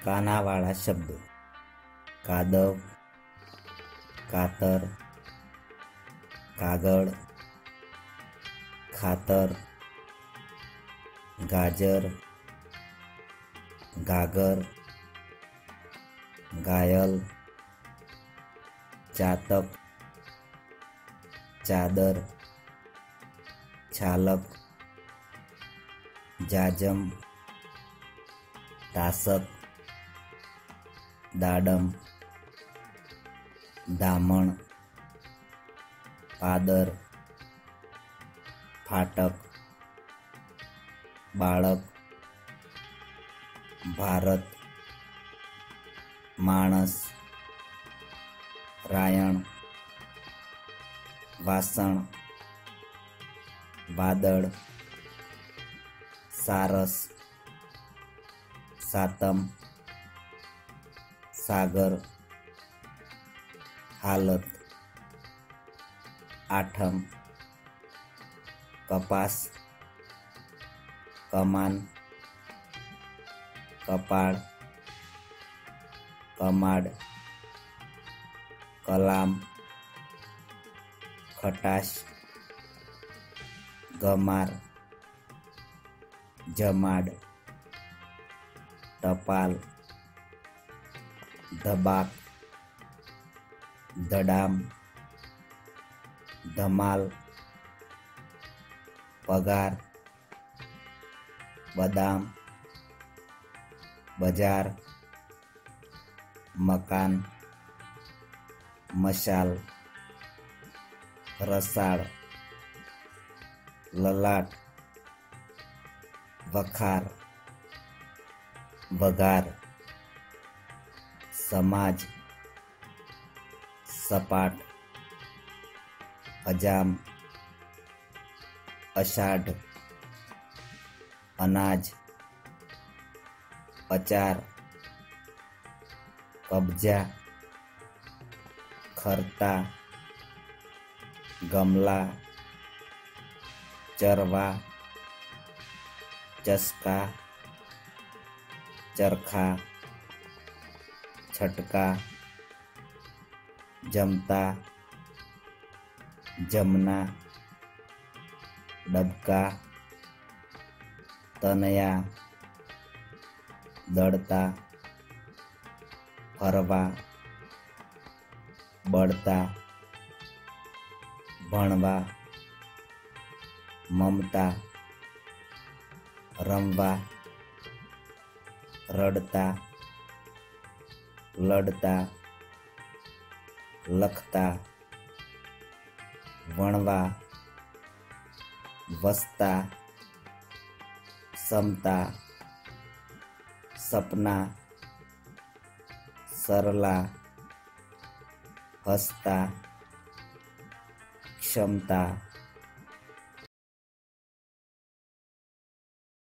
કાનાવાળા શબ્દો: કાદવ, કાતર, કાગળ, ખાતર, ગાજર, ગાગર, ઘાયલ, ચાતક, ચાદર, છાલક, જાજમ, તાસક, દાડમ, ધામણ, પાદર, ફાટક, બાળક, ભારત, માણસ, રાયણ, વાસણ, વાદળ, સારસ, સાતમ, સાગર, હાલત, આઠમ, કપાસ, કમાન, કપાળ, કમાડ, કલામ, ખટાશ, ગમાર, જમાડ, ટપાલ, ધબાક, ધડામ, ધમાલ, પગાર, બદામ, બજાર, મકાન, મશાલ, રસાળ, લલાટ, વખાર, વઘાર, સમાજ, સપાટ, અજામ, અષાઢ, અનાજ, અચાર, કબજા, ખરતા, ગમલા, ચરવા, ચસકા, ચરખા, છટકા, જમતા, જમના, ડબકા, તનયા, દળતા, ફરવા, બળતા, ભણવા, મમતા, રમવા, રડતા, લડતા, લખતા, વણવા, વસતા, સમતા, સપના, સરલા, હસતા, ક્ષમતા,